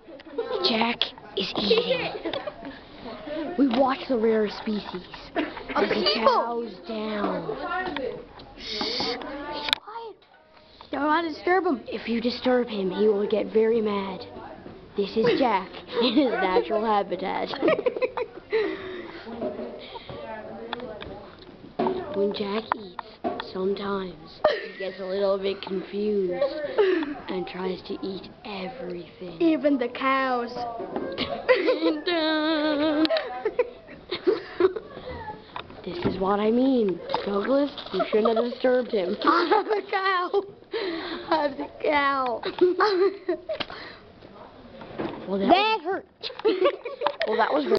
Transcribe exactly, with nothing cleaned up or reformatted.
Jack is eating. We watch the rare species. A As he people. chows down. Shh. He's quiet. Don't want to disturb him. If you disturb him, he will get very mad. This is Jack in his natural habitat. When Jack eats, sometimes he gets a little bit confused and tries to eat everything. Even the cows. This is what I mean. Douglas, you shouldn't have disturbed him. I'm a cow. I'm the cow. Well, that, That hurt. well, that was